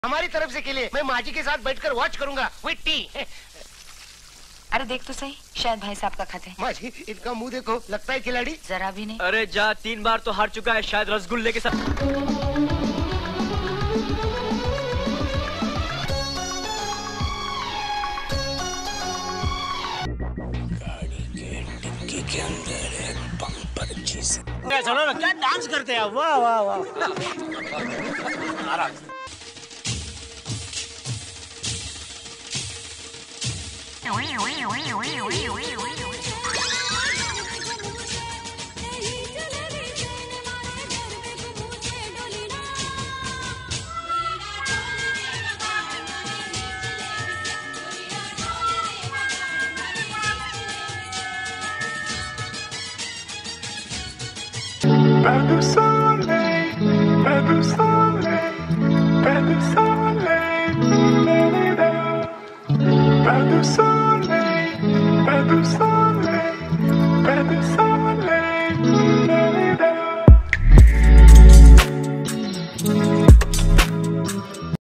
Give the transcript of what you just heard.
हमारी तरफ से के लिए मैं माँ जी के साथ बैठकर वॉच करूंगा विद टी। अरे देख तो सही, शायद भाई साहब का खत है। माँ जी इनका मुंह देखो, लगता है खिलाड़ी। जरा भी नहीं। अरे जा, 3 बार तो हार चुका है, शायद रसगुल्ले के साथ। के अंदर एक बम्पर चीज। चलो ना, क्या डांस करते हैं। वाह वाह वाह। Pas de soleil, pas de soleil, pas de soleil, pas de soleil, pas de soleil.